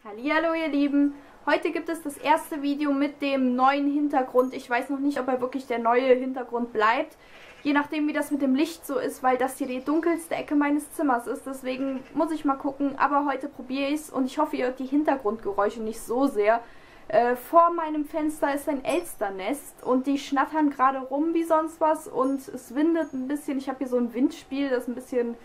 Hallihallo ihr Lieben, heute gibt es das erste Video mit dem neuen Hintergrund. Ich weiß noch nicht, ob er wirklich der neue Hintergrund bleibt, je nachdem wie das mit dem Licht so ist, weil das hier die dunkelste Ecke meines Zimmers ist. Deswegen muss ich mal gucken, aber heute probiere ich es und ich hoffe, ihr hört die Hintergrundgeräusche nicht so sehr. Vor meinem Fenster ist ein Elsternest und die schnattern gerade rum wie sonst was und es windet ein bisschen. Ich habe hier so ein Windspiel, das ein bisschen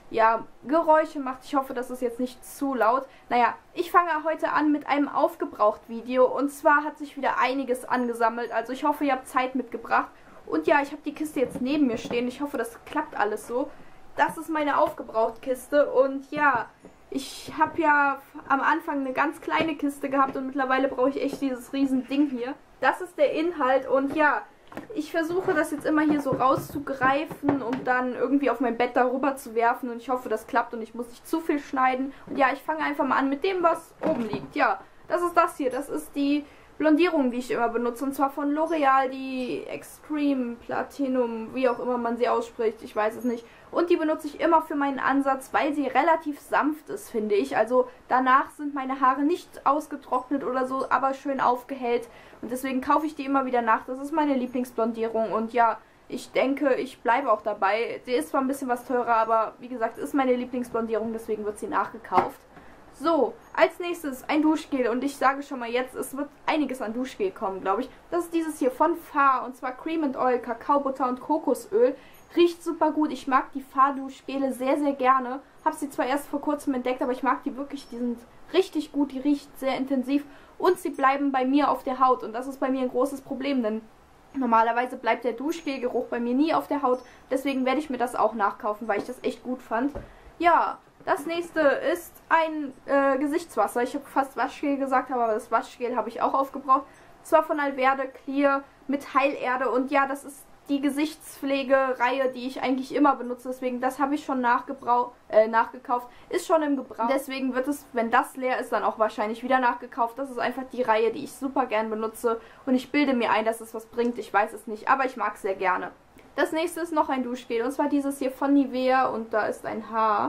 Geräusche macht. Ich hoffe, das ist jetzt nicht zu laut. Naja, ich fange heute an mit einem Aufgebraucht-Video. Und zwar hat sich wieder einiges angesammelt. Also ich hoffe, ihr habt Zeit mitgebracht. Und ja, ich habe die Kiste jetzt neben mir stehen. Ich hoffe, das klappt alles so. Das ist meine Aufgebraucht-Kiste. Und ja, ich habe ja am Anfang eine ganz kleine Kiste gehabt. Und mittlerweile brauche ich echt dieses riesen Ding hier. Das ist der Inhalt. Und ja, ich versuche das jetzt immer hier so rauszugreifen und dann irgendwie auf mein Bett darüber zu werfen und ich hoffe, das klappt und ich muss nicht zu viel schneiden. Und ja, ich fange einfach mal an mit dem, was oben liegt. Ja, das ist das hier. Das ist die Blondierung, die ich immer benutze, und zwar von L'Oreal, die Extreme Platinum, wie auch immer man sie ausspricht, ich weiß es nicht. Und die benutze ich immer für meinen Ansatz, weil sie relativ sanft ist, finde ich. Also danach sind meine Haare nicht ausgetrocknet oder so, aber schön aufgehellt. Und deswegen kaufe ich die immer wieder nach. Das ist meine Lieblingsblondierung. Und ja, ich denke, ich bleibe auch dabei. Sie ist zwar ein bisschen was teurer, aber wie gesagt, ist meine Lieblingsblondierung, deswegen wird sie nachgekauft. So, als nächstes ein Duschgel und ich sage schon mal jetzt, es wird einiges an Duschgel kommen, glaube ich. Das ist dieses hier von Fahr und zwar Cream and Oil, Kakaobutter und Kokosöl. Riecht super gut, ich mag die Fahr-Duschgele sehr, sehr gerne. Habe sie zwar erst vor kurzem entdeckt, aber ich mag die wirklich, die sind richtig gut, die riecht sehr intensiv und sie bleiben bei mir auf der Haut und das ist bei mir ein großes Problem, denn normalerweise bleibt der Duschgelgeruch bei mir nie auf der Haut. Deswegen werde ich mir das auch nachkaufen, weil ich das echt gut fand. Ja, das nächste ist ein Gesichtswasser. Ich habe fast Waschgel gesagt, aber das Waschgel habe ich auch aufgebraucht. Zwar von Alverde Clear mit Heilerde und ja, das ist die Gesichtspflegereihe, die ich eigentlich immer benutze. Deswegen, das habe ich schon nachgekauft. Ist schon im Gebrauch. Deswegen wird es, wenn das leer ist, dann auch wahrscheinlich wieder nachgekauft. Das ist einfach die Reihe, die ich super gern benutze. Und ich bilde mir ein, dass es was bringt. Ich weiß es nicht, aber ich mag es sehr gerne. Das nächste ist noch ein Duschgel. Und zwar dieses hier von Nivea. Und da ist ein Haar.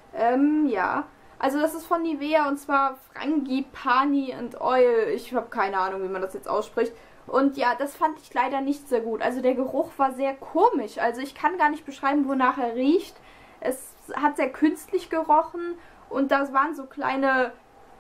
Ja. Also das ist von Nivea und zwar Frangipani and Oil. Ich habe keine Ahnung, wie man das jetzt ausspricht. Und ja, das fand ich leider nicht sehr gut. Also der Geruch war sehr komisch. Also ich kann gar nicht beschreiben, wonach er riecht. Es hat sehr künstlich gerochen und da waren so kleine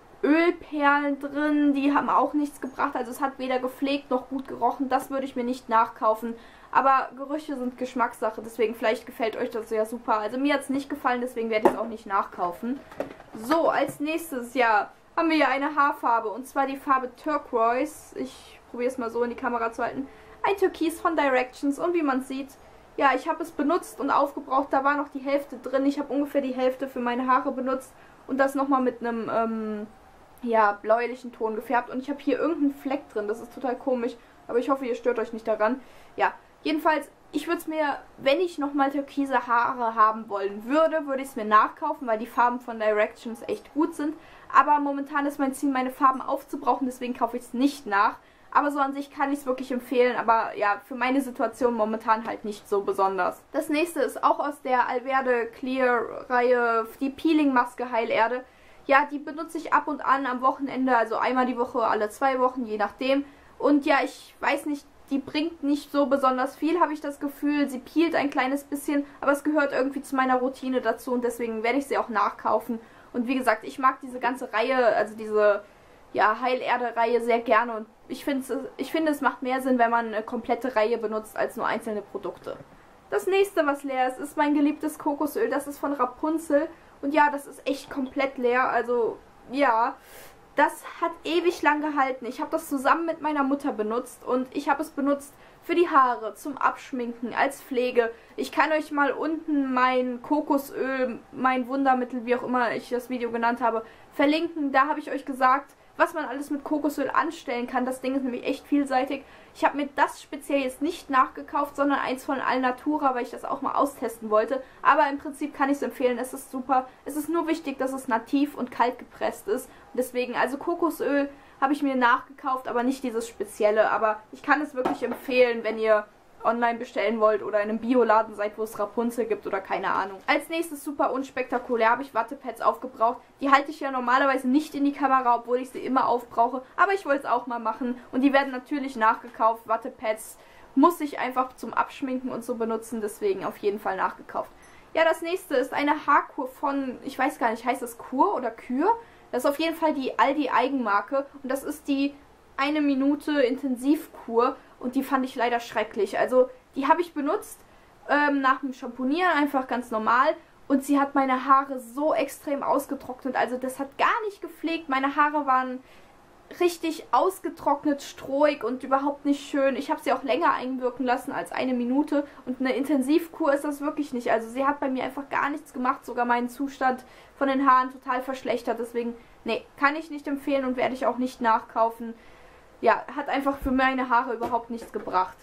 Ölperlen drin, die haben auch nichts gebracht. Also es hat weder gepflegt noch gut gerochen. Das würde ich mir nicht nachkaufen. Aber Gerüche sind Geschmackssache, deswegen vielleicht gefällt euch das ja super. Also mir hat es nicht gefallen, deswegen werde ich es auch nicht nachkaufen. So, als nächstes, ja, haben wir hier eine Haarfarbe und zwar die Farbe Turquoise. Ich probiere es mal so in die Kamera zu halten. Ein Türkis von Directions und wie man sieht, ja, ich habe es benutzt und aufgebraucht. Da war noch die Hälfte drin. Ich habe ungefähr die Hälfte für meine Haare benutzt und das nochmal mit einem, bläulichen Ton gefärbt. Und ich habe hier irgendeinen Fleck drin. Das ist total komisch, aber ich hoffe, ihr stört euch nicht daran. Ja, jedenfalls, ich würde es mir, wenn ich nochmal türkise Haare haben wollen würde, würde ich es mir nachkaufen, weil die Farben von Directions echt gut sind. Aber momentan ist mein Ziel, meine Farben aufzubrauchen, deswegen kaufe ich es nicht nach. Aber so an sich kann ich es wirklich empfehlen, aber ja, für meine Situation momentan halt nicht so besonders. Das nächste ist auch aus der Alverde Clear Reihe, die Peeling-Maske Heilerde. Ja, die benutze ich ab und an am Wochenende, also einmal die Woche, alle 2 Wochen, je nachdem. Und ja, ich weiß nicht, die bringt nicht so besonders viel, habe ich das Gefühl. Sie peelt ein kleines bisschen, aber es gehört irgendwie zu meiner Routine dazu und deswegen werde ich sie auch nachkaufen. Und wie gesagt, ich mag diese ganze Reihe, also diese Heilerde-Reihe sehr gerne und ich finde, es macht mehr Sinn, wenn man eine komplette Reihe benutzt, als nur einzelne Produkte. Das nächste, was leer ist, ist mein geliebtes Kokosöl. Das ist von Rapunzel und ja, das ist echt komplett leer, also ja, das hat ewig lang gehalten. Ich habe das zusammen mit meiner Mutter benutzt und ich habe es benutzt für die Haare, zum Abschminken, als Pflege. Ich kann euch mal unten mein Kokosöl, mein Wundermittel, wie auch immer ich das Video genannt habe, verlinken. Da habe ich euch gesagt, was man alles mit Kokosöl anstellen kann. Das Ding ist nämlich echt vielseitig. Ich habe mir das speziell jetzt nicht nachgekauft, sondern eins von Alnatura, weil ich das auch mal austesten wollte. Aber im Prinzip kann ich es empfehlen, es ist super. Es ist nur wichtig, dass es nativ und kalt gepresst ist. Deswegen, also Kokosöl habe ich mir nachgekauft, aber nicht dieses spezielle. Aber ich kann es wirklich empfehlen, wenn ihr online bestellen wollt oder in einem Bioladen seid, wo es Rapunzel gibt oder keine Ahnung. Als nächstes super unspektakulär habe ich Wattepads aufgebraucht. Die halte ich ja normalerweise nicht in die Kamera, obwohl ich sie immer aufbrauche. Aber ich wollte es auch mal machen. Und die werden natürlich nachgekauft. Wattepads muss ich einfach zum Abschminken und so benutzen. Deswegen auf jeden Fall nachgekauft. Ja, das nächste ist eine Haarkur von, ich weiß gar nicht, heißt das Kur oder Kür? Das ist auf jeden Fall die Aldi Eigenmarke. Und das ist die 1 Minute Intensivkur. Und die fand ich leider schrecklich. Also die habe ich benutzt nach dem Shampoonieren, einfach ganz normal. Und sie hat meine Haare so extrem ausgetrocknet. Also das hat gar nicht gepflegt. Meine Haare waren richtig ausgetrocknet, strohig und überhaupt nicht schön. Ich habe sie auch länger einwirken lassen als 1 Minute. Und eine Intensivkur ist das wirklich nicht. Also sie hat bei mir einfach gar nichts gemacht. Sogar meinen Zustand von den Haaren total verschlechtert. Deswegen, nee, kann ich nicht empfehlen und werde ich auch nicht nachkaufen. Ja, hat einfach für meine Haare überhaupt nichts gebracht.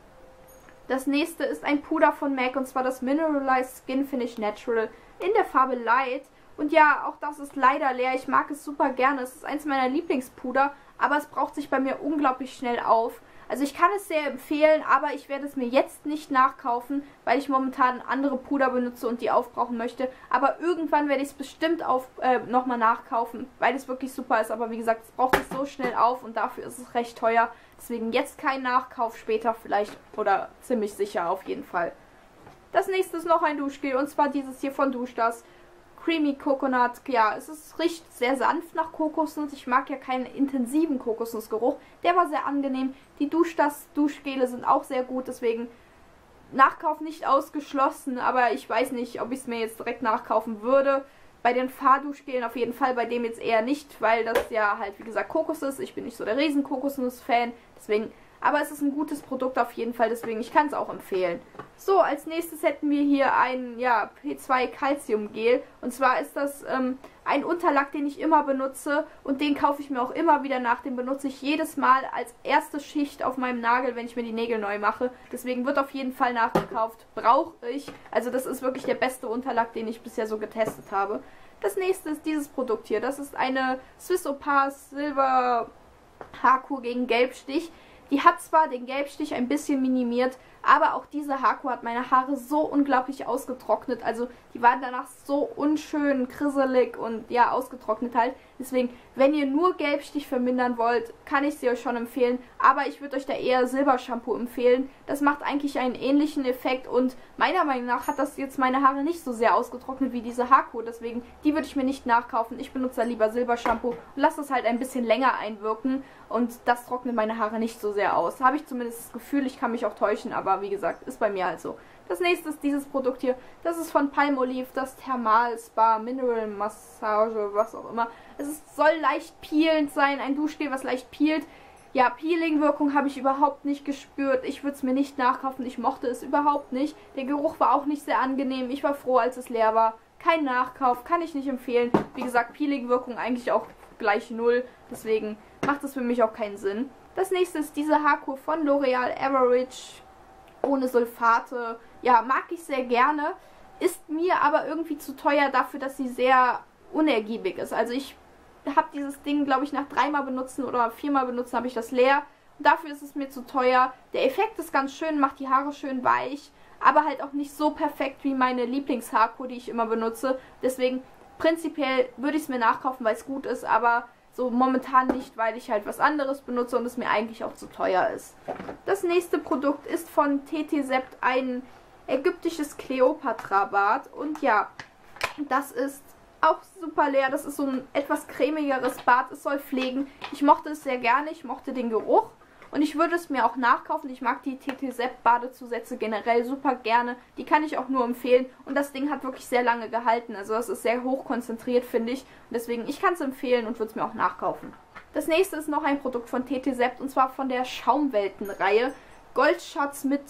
Das nächste ist ein Puder von MAC und zwar das Mineralized Skin Finish Natural in der Farbe Light. Und ja, auch das ist leider leer. Ich mag es super gerne. Es ist eins meiner Lieblingspuder, aber es braucht sich bei mir unglaublich schnell auf. Also ich kann es sehr empfehlen, aber ich werde es mir jetzt nicht nachkaufen, weil ich momentan andere Puder benutze und die aufbrauchen möchte. Aber irgendwann werde ich es bestimmt nochmal nachkaufen, weil es wirklich super ist. Aber wie gesagt, es braucht sich so schnell auf und dafür ist es recht teuer. Deswegen jetzt kein Nachkauf, später vielleicht oder ziemlich sicher auf jeden Fall. Das nächste ist noch ein Duschgel und zwar dieses hier von Duschdas. Creamy Coconut, ja, riecht sehr sanft nach Kokosnuss. Ich mag ja keinen intensiven Kokosnussgeruch. Der war sehr angenehm. Die Duschgele sind auch sehr gut, deswegen Nachkauf nicht ausgeschlossen, aber ich weiß nicht, ob ich es mir jetzt direkt nachkaufen würde. Bei den Fahrduschgelen auf jeden Fall, bei dem jetzt eher nicht, weil das ja halt, wie gesagt, Kokos ist. Ich bin nicht so der Riesen-Kokosnuss-Fan, deswegen, aber es ist ein gutes Produkt auf jeden Fall, deswegen, ich kann es auch empfehlen. So, als nächstes hätten wir hier ein, ja, P2 Calcium Gel. Und zwar ist das ein Unterlack, den ich immer benutze und den kaufe ich mir auch immer wieder nach. Den benutze ich jedes Mal als erste Schicht auf meinem Nagel, wenn ich mir die Nägel neu mache. Deswegen wird auf jeden Fall nachgekauft. Brauche ich. Also das ist wirklich der beste Unterlack, den ich bisher so getestet habe. Das nächste ist dieses Produkt hier. Das ist eine Swiss Opar Silber Haarkur gegen Gelbstich. Die hat zwar den Gelbstich ein bisschen minimiert, aber auch diese Haarkur hat meine Haare so unglaublich ausgetrocknet. Also die waren danach so unschön, krisselig und ja, ausgetrocknet halt. Deswegen, wenn ihr nur Gelbstich vermindern wollt, kann ich sie euch schon empfehlen. Aber ich würde euch da eher Silbershampoo empfehlen. Das macht eigentlich einen ähnlichen Effekt und meiner Meinung nach hat das jetzt meine Haare nicht so sehr ausgetrocknet wie diese Haarkur. Deswegen, die würde ich mir nicht nachkaufen. Ich benutze da lieber Silbershampoo und lasse das halt ein bisschen länger einwirken. Und das trocknet meine Haare nicht so sehr aus. Habe ich zumindest das Gefühl, ich kann mich auch täuschen, aber wie gesagt, ist bei mir halt so. Das nächste ist dieses Produkt hier. Das ist von Palmolive, das Thermal Spa Mineral Massage, was auch immer. Soll leicht peelend sein, ein Duschgel, was leicht peelt. Ja, Peeling-Wirkung habe ich überhaupt nicht gespürt. Ich würde es mir nicht nachkaufen, ich mochte es überhaupt nicht. Der Geruch war auch nicht sehr angenehm. Ich war froh, als es leer war. Kein Nachkauf, kann ich nicht empfehlen. Wie gesagt, Peeling-Wirkung eigentlich auch gleich 0. Deswegen macht es für mich auch keinen Sinn. Das nächste ist diese Haarkur von L'Oreal Average ohne Sulfate. Ja, mag ich sehr gerne. Ist mir aber irgendwie zu teuer dafür, dass sie sehr unergiebig ist. Also ich habe dieses Ding, glaube ich, nach 3-mal benutzen oder 4-mal benutzen habe ich das leer. Dafür ist es mir zu teuer. Der Effekt ist ganz schön, macht die Haare schön weich, aber halt auch nicht so perfekt wie meine Lieblingshaarkur, die ich immer benutze. Deswegen prinzipiell würde ich es mir nachkaufen, weil es gut ist, aber so momentan nicht, weil ich halt was anderes benutze und es mir eigentlich auch zu teuer ist. Das nächste Produkt ist von TT Sept ein ägyptisches Kleopatra-Bad. Und ja, das ist auch super leer. Das ist so ein etwas cremigeres Bad. Es soll pflegen. Ich mochte es sehr gerne. Ich mochte den Geruch. Und ich würde es mir auch nachkaufen. Ich mag die TT Sept Badezusätze generell super gerne. Die kann ich auch nur empfehlen. Und das Ding hat wirklich sehr lange gehalten. Also das ist sehr hoch konzentriert, finde ich. Und deswegen, ich kann es empfehlen und würde es mir auch nachkaufen. Das nächste ist noch ein Produkt von TT Sept. Und zwar von der Schaumwelten-Reihe. Goldschatz mit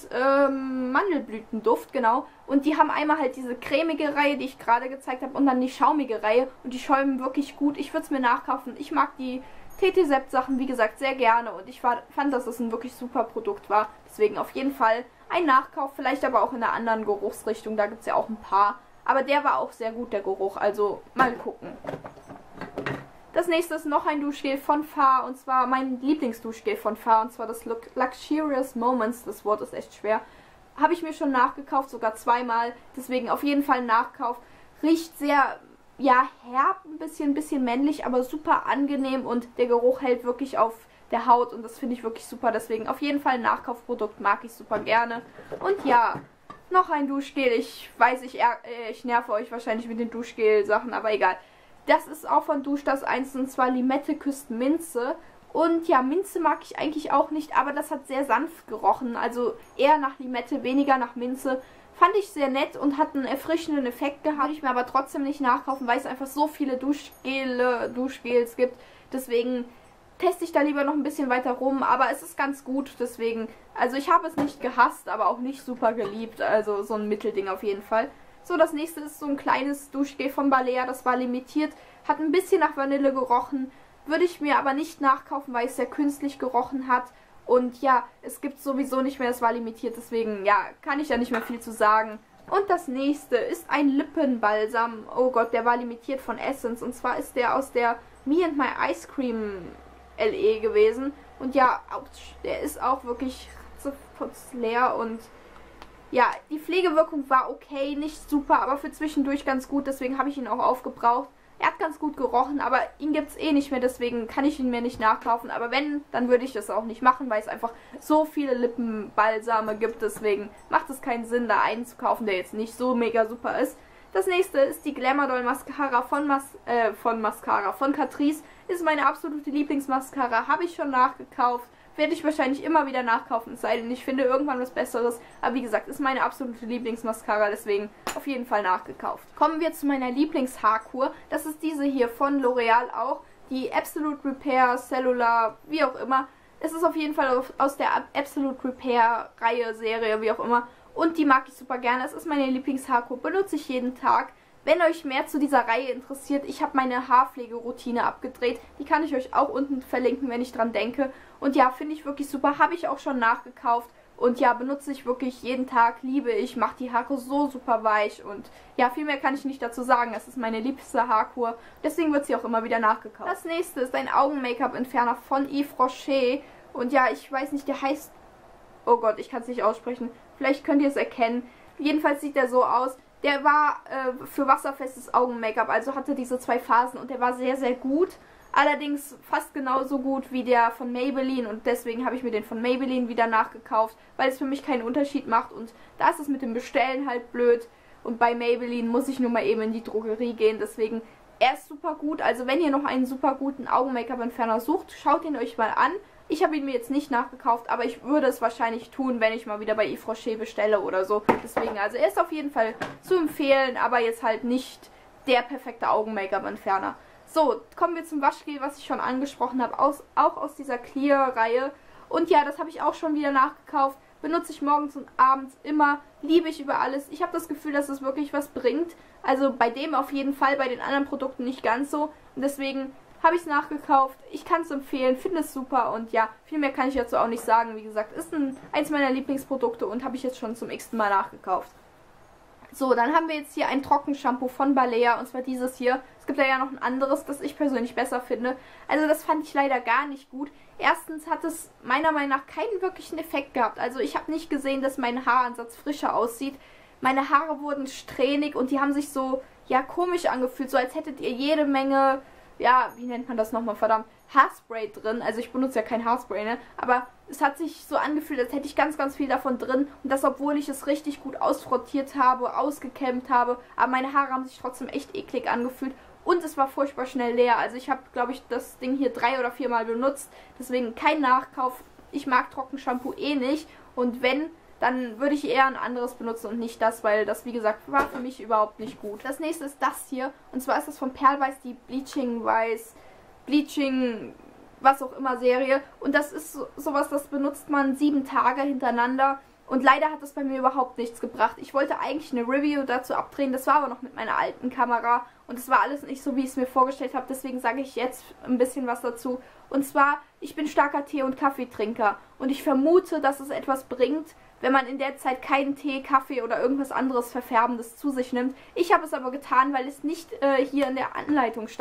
Mandelblütenduft, genau. Und die haben einmal halt diese cremige Reihe, die ich gerade gezeigt habe. Und dann die schaumige Reihe. Und die schäumen wirklich gut. Ich würde es mir nachkaufen. Ich mag die TT Sept Sachen, wie gesagt, sehr gerne und ich fand, dass es ein wirklich super Produkt war. Deswegen auf jeden Fall ein Nachkauf, vielleicht aber auch in einer anderen Geruchsrichtung, da gibt es ja auch ein paar. Aber der war auch sehr gut, der Geruch, also mal gucken. Das nächste ist noch ein Duschgel von Fa, und zwar mein Lieblingsduschgel von Fa, und zwar das Luxurious Moments. Das Wort ist echt schwer. Habe ich mir schon nachgekauft, sogar zweimal, deswegen auf jeden Fall Nachkauf. Riecht sehr, ja, herb, ein bisschen männlich, aber super angenehm, und der Geruch hält wirklich auf der Haut, und das finde ich wirklich super, deswegen auf jeden Fall ein Nachkaufprodukt, mag ich super gerne. Und ja, noch ein Duschgel. Ich weiß, ich nerve euch wahrscheinlich mit den Duschgel-Sachen, aber egal. Das ist auch von Duschdas 1, und zwar Limette küsst Minze. Und ja, Minze mag ich eigentlich auch nicht, aber das hat sehr sanft gerochen. Also eher nach Limette, weniger nach Minze. Fand ich sehr nett und hat einen erfrischenden Effekt gehabt. Würde ich mir aber trotzdem nicht nachkaufen, weil es einfach so viele Duschgels gibt. Deswegen teste ich da lieber noch ein bisschen weiter rum. Aber es ist ganz gut, deswegen. Also ich habe es nicht gehasst, aber auch nicht super geliebt. Also so ein Mittelding auf jeden Fall. So, das nächste ist so ein kleines Duschgel von Balea. Das war limitiert. Hat ein bisschen nach Vanille gerochen. Würde ich mir aber nicht nachkaufen, weil es sehr künstlich gerochen hat. Und ja, es gibt sowieso nicht mehr, es war limitiert, deswegen, ja, kann ich da nicht mehr viel zu sagen. Und das nächste ist ein Lippenbalsam. Oh Gott, der war limitiert von Essence. Und zwar ist der aus der Me and My Ice Cream LE gewesen. Und ja, der ist auch wirklich leer. Und ja, die Pflegewirkung war okay, nicht super, aber für zwischendurch ganz gut. Deswegen habe ich ihn auch aufgebraucht. Er hat ganz gut gerochen, aber ihn gibt es eh nicht mehr, deswegen kann ich ihn mir nicht nachkaufen. Aber wenn, dann würde ich das auch nicht machen, weil es einfach so viele Lippenbalsame gibt. Deswegen macht es keinen Sinn, da einen zu kaufen, der jetzt nicht so mega super ist. Das nächste ist die Glamour Doll Mascara von Catrice. Ist meine absolute Lieblingsmascara, habe ich schon nachgekauft. Werde ich wahrscheinlich immer wieder nachkaufen, es sei denn, ich finde irgendwann was Besseres. Aber wie gesagt, ist meine absolute Lieblingsmascara, deswegen auf jeden Fall nachgekauft. Kommen wir zu meiner Lieblingshaarkur. Das ist diese hier von L'Oreal auch. Die Absolute Repair Cellular, wie auch immer. Es ist auf jeden Fall aus der Absolute Repair Reihe, Serie, wie auch immer. Und die mag ich super gerne. Es ist meine Lieblingshaarkur, benutze ich jeden Tag. Wenn euch mehr zu dieser Reihe interessiert, ich habe meine Haarpflegeroutine abgedreht. Die kann ich euch auch unten verlinken, wenn ich dran denke. Und ja, finde ich wirklich super. Habe ich auch schon nachgekauft. Und ja, benutze ich wirklich jeden Tag. Liebe ich. Macht die Haare so super weich. Und ja, viel mehr kann ich nicht dazu sagen. Es ist meine liebste Haarkur. Deswegen wird sie auch immer wieder nachgekauft. Das nächste ist ein Augen-Make-up-Entferner von Yves Rocher. Und ja, ich weiß nicht, der heißt... Oh Gott, ich kann es nicht aussprechen. Vielleicht könnt ihr es erkennen. Jedenfalls sieht der so aus. Der war für wasserfestes Augen-Make-up, also hatte diese 2 Phasen, und der war sehr, sehr gut. Allerdings fast genauso gut wie der von Maybelline, und deswegen habe ich mir den von Maybelline wieder nachgekauft, weil es für mich keinen Unterschied macht, und da ist es mit dem Bestellen halt blöd, und bei Maybelline muss ich nur mal eben in die Drogerie gehen, deswegen er ist super gut. Also wenn ihr noch einen super guten Augen-Make-up-Entferner sucht, schaut ihn euch mal an. Ich habe ihn mir jetzt nicht nachgekauft, aber ich würde es wahrscheinlich tun, wenn ich mal wieder bei Yves Rocher bestelle oder so. Deswegen, also er ist auf jeden Fall zu empfehlen, aber jetzt halt nicht der perfekte Augen-Make-up-Entferner. So, kommen wir zum Waschgel, was ich schon angesprochen habe, auch aus dieser Clear-Reihe. Und ja, das habe ich auch schon wieder nachgekauft. Benutze ich morgens und abends immer. Liebe ich über alles. Ich habe das Gefühl, dass es wirklich was bringt. Also bei dem auf jeden Fall, bei den anderen Produkten nicht ganz so. Und deswegen habe ich es nachgekauft. Ich kann es empfehlen, finde es super, und ja, viel mehr kann ich dazu auch nicht sagen. Wie gesagt, ist eins meiner Lieblingsprodukte und habe ich jetzt schon zum x-ten Mal nachgekauft. So, dann haben wir jetzt hier ein Trockenshampoo von Balea, und zwar dieses hier. Es gibt ja noch ein anderes, das ich persönlich besser finde. Also das fand ich leider gar nicht gut. Erstens hat es meiner Meinung nach keinen wirklichen Effekt gehabt. Also ich habe nicht gesehen, dass mein Haaransatz frischer aussieht. Meine Haare wurden strähnig und die haben sich so, ja, komisch angefühlt. So als hättet ihr jede Menge... Ja, wie nennt man das nochmal, verdammt, Haarspray drin. Also ich benutze ja kein Haarspray, ne? Aber es hat sich so angefühlt, als hätte ich ganz, ganz viel davon drin. Und das, obwohl ich es richtig gut ausfrottiert habe, ausgekämmt habe. Aber meine Haare haben sich trotzdem echt eklig angefühlt. Und es war furchtbar schnell leer. Also ich habe, glaube ich, das Ding hier 3 oder 4 Mal benutzt. Deswegen kein Nachkauf. Ich mag Trockenshampoo eh nicht. Und wenn... dann würde ich eher ein anderes benutzen und nicht das, weil das, wie gesagt, war für mich überhaupt nicht gut. Das nächste ist das hier, und zwar ist das von Perlweiß, die Bleaching, was auch immer Serie. Und das ist sowas, das benutzt man 7 Tage hintereinander. Und leider hat das bei mir überhaupt nichts gebracht. Ich wollte eigentlich eine Review dazu abdrehen, das war aber noch mit meiner alten Kamera. Und es war alles nicht so, wie ich es mir vorgestellt habe, deswegen sage ich jetzt ein bisschen was dazu. Und zwar, ich bin starker Tee- und Kaffeetrinker. Und ich vermute, dass es etwas bringt, wenn man in der Zeit keinen Tee, Kaffee oder irgendwas anderes Verfärbendes zu sich nimmt. Ich habe es aber getan, weil es nicht hier in der Anleitung stand.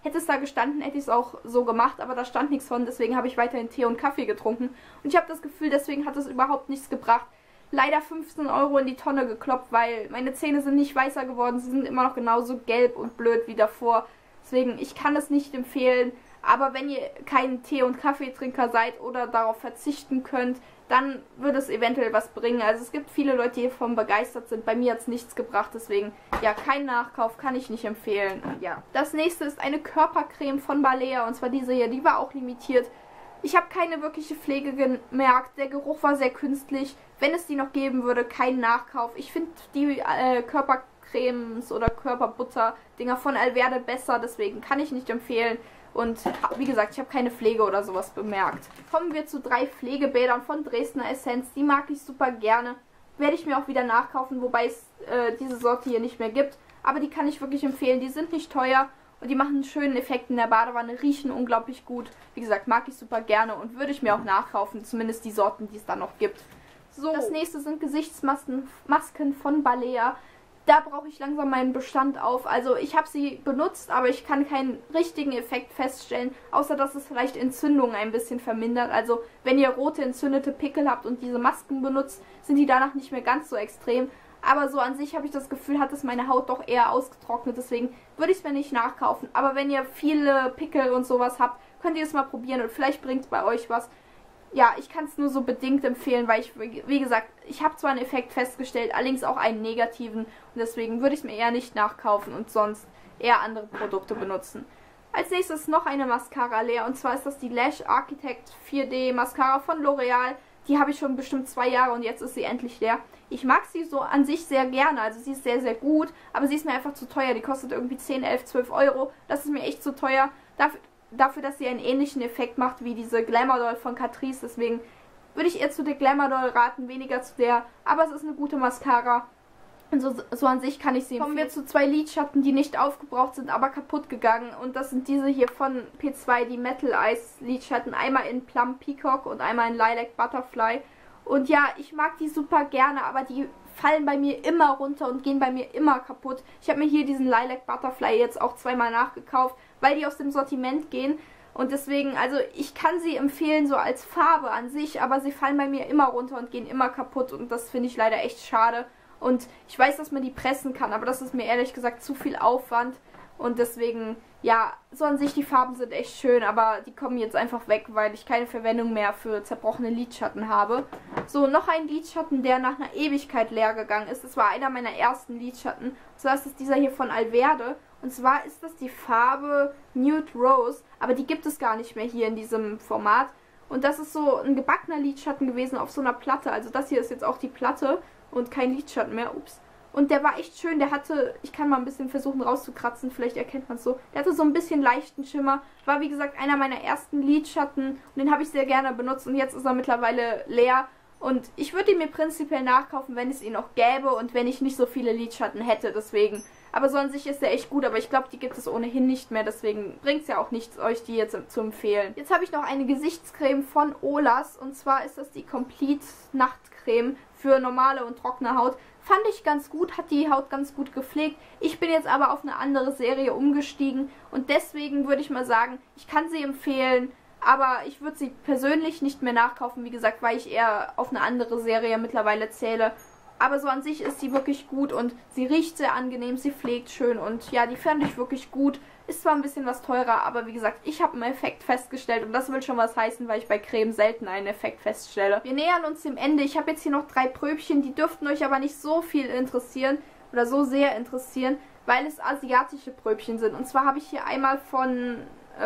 Hätte es da gestanden, hätte ich es auch so gemacht, aber da stand nichts von, deswegen habe ich weiterhin Tee und Kaffee getrunken. Und ich habe das Gefühl, deswegen hat es überhaupt nichts gebracht. Leider 15 Euro in die Tonne gekloppt, weil meine Zähne sind nicht weißer geworden, sie sind immer noch genauso gelb und blöd wie davor. Deswegen, ich kann es nicht empfehlen, aber wenn ihr kein Tee- und Kaffeetrinker seid oder darauf verzichten könnt, dann würde es eventuell was bringen. Also es gibt viele Leute, die hiervon begeistert sind. Bei mir hat es nichts gebracht, deswegen, ja, kein Nachkauf, kann ich nicht empfehlen. Ja. Das nächste ist eine Körpercreme von Balea, und zwar diese hier, die war auch limitiert. Ich habe keine wirkliche Pflege gemerkt, der Geruch war sehr künstlich. Wenn es die noch geben würde, kein Nachkauf. Ich finde die Körpercremes oder Körperbutter-Dinger von Alverde besser, deswegen kann ich nicht empfehlen. Und wie gesagt, ich habe keine Pflege oder sowas bemerkt. Kommen wir zu 3 Pflegebädern von Dresdner Essenz. Die mag ich super gerne. Werde ich mir auch wieder nachkaufen, wobei es diese Sorte hier nicht mehr gibt. Aber die kann ich wirklich empfehlen. Die sind nicht teuer und die machen einen schönen Effekt in der Badewanne. Riechen unglaublich gut. Wie gesagt, mag ich super gerne und würde ich mir auch nachkaufen. Zumindest die Sorten, die es da noch gibt. So, das nächste sind Gesichtsmasken von Balea. Da brauche ich langsam meinen Bestand auf. Also ich habe sie benutzt, aber ich kann keinen richtigen Effekt feststellen, außer dass es vielleicht Entzündungen ein bisschen vermindert. Also wenn ihr rote entzündete Pickel habt und diese Masken benutzt, sind die danach nicht mehr ganz so extrem. Aber so an sich habe ich das Gefühl, hat es meine Haut doch eher ausgetrocknet. Deswegen würde ich es mir nicht nachkaufen. Aber wenn ihr viele Pickel und sowas habt, könnt ihr es mal probieren und vielleicht bringt es bei euch was. Ja, ich kann es nur so bedingt empfehlen, weil ich, wie gesagt, ich habe zwar einen Effekt festgestellt, allerdings auch einen negativen. Und deswegen würde ich es mir eher nicht nachkaufen und sonst eher andere Produkte benutzen. Als nächstes noch eine Mascara leer, und zwar ist das die Lash Architect 4D Mascara von L'Oreal. Die habe ich schon bestimmt 2 Jahre und jetzt ist sie endlich leer. Ich mag sie so an sich sehr gerne, also sie ist sehr, sehr gut, aber sie ist mir einfach zu teuer. Die kostet irgendwie 10, 11, 12 Euro. Das ist mir echt zu teuer. Dafür, dass sie einen ähnlichen Effekt macht wie diese Glamour Doll von Catrice. Deswegen würde ich eher zu der Glamour Doll raten, weniger zu der. Aber es ist eine gute Mascara. Und so an sich kann ich sie empfehlen. Kommen wir zu 2 Lidschatten, die nicht aufgebraucht sind, aber kaputt gegangen. Und das sind diese hier von P2, die Metal Eyes Lidschatten. Einmal in Plum Peacock und einmal in Lilac Butterfly. Und ja, ich mag die super gerne, aber die fallen bei mir immer runter und gehen bei mir immer kaputt. Ich habe mir hier diesen Lilac Butterfly jetzt auch 2-mal nachgekauft, weil die aus dem Sortiment gehen. Und deswegen, also ich kann sie empfehlen so als Farbe an sich, aber sie fallen bei mir immer runter und gehen immer kaputt. Und das finde ich leider echt schade. Und ich weiß, dass man die pressen kann, aber das ist mir ehrlich gesagt zu viel Aufwand. Und deswegen, ja, so an sich die Farben sind echt schön, aber die kommen jetzt einfach weg, weil ich keine Verwendung mehr für zerbrochene Lidschatten habe. So, noch ein Lidschatten, der nach einer Ewigkeit leer gegangen ist. Das war einer meiner ersten Lidschatten. Und zwar ist es dieser hier von Alverde. Und zwar ist das die Farbe Nude Rose, aber die gibt es gar nicht mehr hier in diesem Format. Und das ist so ein gebackener Lidschatten gewesen auf so einer Platte. Also das hier ist jetzt auch die Platte und kein Lidschatten mehr. Ups. Und der war echt schön, der hatte, ich kann mal ein bisschen versuchen rauszukratzen, vielleicht erkennt man es so. Der hatte so ein bisschen leichten Schimmer, war wie gesagt einer meiner ersten Lidschatten und den habe ich sehr gerne benutzt und jetzt ist er mittlerweile leer. Und ich würde ihn mir prinzipiell nachkaufen, wenn es ihn noch gäbe und wenn ich nicht so viele Lidschatten hätte, deswegen. Aber so an sich ist der echt gut, aber ich glaube, die gibt es ohnehin nicht mehr, deswegen bringt es ja auch nichts, euch die jetzt zu empfehlen. Jetzt habe ich noch eine Gesichtscreme von Olas und zwar ist das die Complete Nachtcreme für normale und trockene Haut. Fand ich ganz gut, hat die Haut ganz gut gepflegt. Ich bin jetzt aber auf eine andere Serie umgestiegen und deswegen würde ich mal sagen, ich kann sie empfehlen, aber ich würde sie persönlich nicht mehr nachkaufen, wie gesagt, weil ich eher auf eine andere Serie mittlerweile zähle. Aber so an sich ist sie wirklich gut und sie riecht sehr angenehm, sie pflegt schön und ja, die fand ich wirklich gut. Ist zwar ein bisschen was teurer, aber wie gesagt, ich habe einen Effekt festgestellt und das will schon was heißen, weil ich bei Creme selten einen Effekt feststelle. Wir nähern uns dem Ende. Ich habe jetzt hier noch 3 Pröbchen, die dürften euch aber nicht so viel interessieren oder so sehr interessieren, weil es asiatische Pröbchen sind. Und zwar habe ich hier einmal von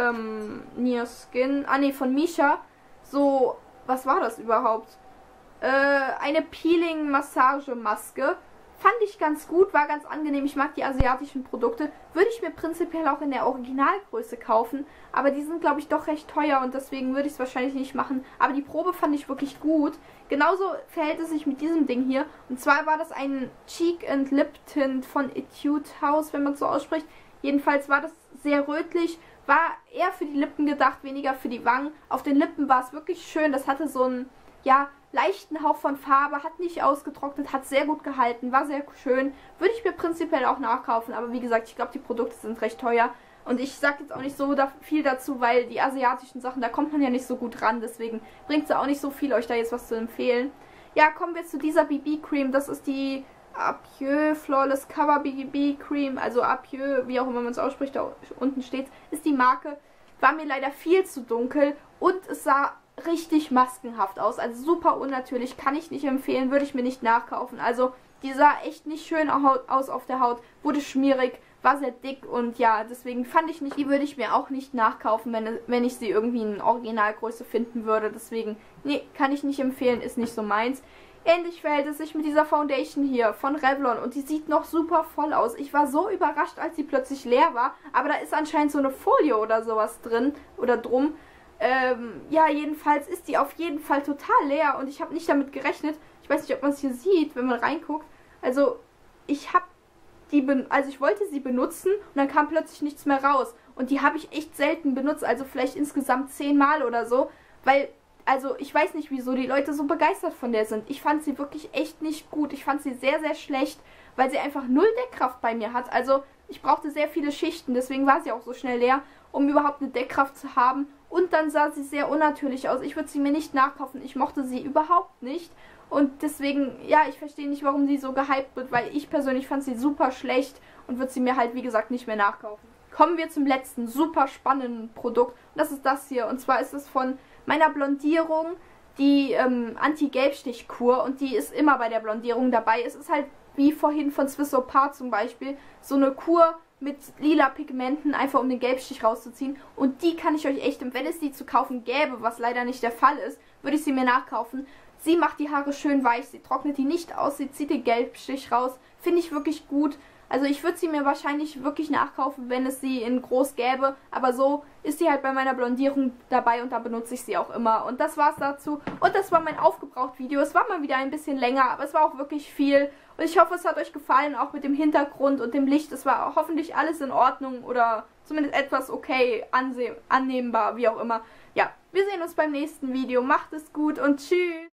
Neoskin, von Misha, so, was war das überhaupt? Eine Peeling-Massagemaske. Fand ich ganz gut, war ganz angenehm. Ich mag die asiatischen Produkte. Würde ich mir prinzipiell auch in der Originalgröße kaufen. Aber die sind, glaube ich, doch recht teuer und deswegen würde ich es wahrscheinlich nicht machen. Aber die Probe fand ich wirklich gut. Genauso verhält es sich mit diesem Ding hier. Und zwar war das ein Cheek and Lip Tint von Etude House, wenn man es so ausspricht. Jedenfalls war das sehr rötlich. War eher für die Lippen gedacht, weniger für die Wangen. Auf den Lippen war es wirklich schön. Das hatte so einen, ja, leichten Hauch von Farbe, hat nicht ausgetrocknet, hat sehr gut gehalten, war sehr schön. Würde ich mir prinzipiell auch nachkaufen, aber wie gesagt, ich glaube, die Produkte sind recht teuer. Und ich sag jetzt auch nicht so viel dazu, weil die asiatischen Sachen, da kommt man ja nicht so gut ran. Deswegen bringt es auch nicht so viel, euch da jetzt was zu empfehlen. Ja, kommen wir zu dieser BB-Cream. Das ist die Apieux Flawless Cover BB-Cream. Also Apieux, wie auch immer man es ausspricht, da unten steht, ist die Marke. War mir leider viel zu dunkel und es sah richtig maskenhaft aus. Also super unnatürlich, kann ich nicht empfehlen, würde ich mir nicht nachkaufen. Also die sah echt nicht schön aus auf der Haut, wurde schmierig, war sehr dick und ja, deswegen fand ich nicht, die würde ich mir auch nicht nachkaufen, wenn ich sie irgendwie in Originalgröße finden würde. Deswegen, nee, kann ich nicht empfehlen, ist nicht so meins. Ähnlich verhält es sich mit dieser Foundation hier von Revlon und die sieht noch super voll aus. Ich war so überrascht, als sie plötzlich leer war, aber da ist anscheinend so eine Folie oder sowas drin oder drum. Ja, jedenfalls ist die auf jeden Fall total leer und ich habe nicht damit gerechnet. Ich weiß nicht, ob man es hier sieht, wenn man reinguckt. Also, ich wollte sie benutzen und dann kam plötzlich nichts mehr raus. Und die habe ich echt selten benutzt, also vielleicht insgesamt 10 Mal oder so, weil, also ich weiß nicht, wieso die Leute so begeistert von der sind. Ich fand sie wirklich echt nicht gut. Ich fand sie sehr, sehr schlecht, weil sie einfach null Deckkraft bei mir hat. Also ich brauchte sehr viele Schichten, deswegen war sie auch so schnell leer, um überhaupt eine Deckkraft zu haben. Und dann sah sie sehr unnatürlich aus. Ich würde sie mir nicht nachkaufen. Ich mochte sie überhaupt nicht. Und deswegen, ja, ich verstehe nicht, warum sie so gehypt wird, weil ich persönlich fand sie super schlecht und würde sie mir halt, wie gesagt, nicht mehr nachkaufen. Kommen wir zum letzten super spannenden Produkt. Und das ist das hier. Und zwar ist es von meiner Blondierung die Anti-Gelbstich-Kur. Und die ist immer bei der Blondierung dabei. Es ist halt, wie vorhin von Swiss Opar zum Beispiel, so eine Kur mit lila Pigmenten, einfach um den Gelbstich rauszuziehen. Und die kann ich euch echt, wenn es die zu kaufen gäbe, was leider nicht der Fall ist, würde ich sie mir nachkaufen. Sie macht die Haare schön weich, sie trocknet die nicht aus, sie zieht den Gelbstich raus. Finde ich wirklich gut. Also ich würde sie mir wahrscheinlich wirklich nachkaufen, wenn es sie in groß gäbe. Aber so ist sie halt bei meiner Blondierung dabei und da benutze ich sie auch immer. Und das war's dazu. Und das war mein Aufgebraucht-Video. Es war mal wieder ein bisschen länger, aber es war auch wirklich viel. Und ich hoffe, es hat euch gefallen, auch mit dem Hintergrund und dem Licht. Es war hoffentlich alles in Ordnung oder zumindest etwas okay, annehmbar, wie auch immer. Ja, wir sehen uns beim nächsten Video. Macht es gut und tschüss!